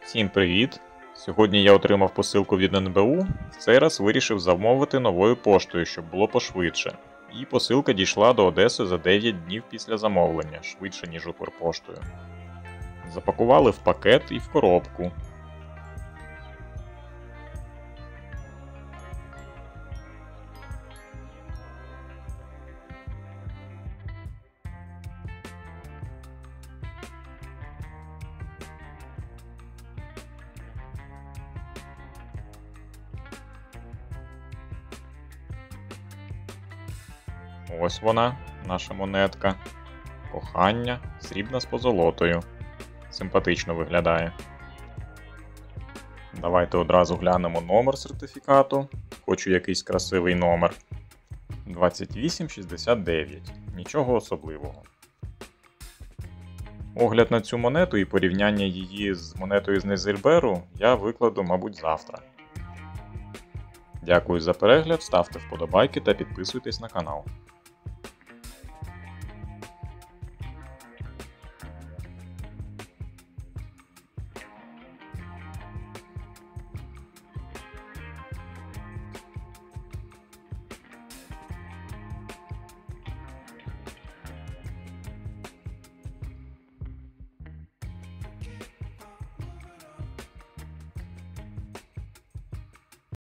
Всім привіт! Сьогодні я отримав посилку від НБУ, в цей раз вирішив замовити новою поштою, щоб було пошвидше. І посилка дійшла до Одеси за 9 днів після замовлення, швидше ніж Укрпоштою. Запакували в пакет і в коробку. Ось вона, наша монетка. Кохання, срібна з позолотою. Симпатично виглядає. Давайте одразу глянемо номер сертифікату. Хочу якийсь красивий номер. 2869. Нічого особливого. Огляд на цю монету і порівняння її з монетою з Нейзельберу я викладу, мабуть, завтра. Дякую за перегляд, ставте вподобайки та підписуйтесь на канал.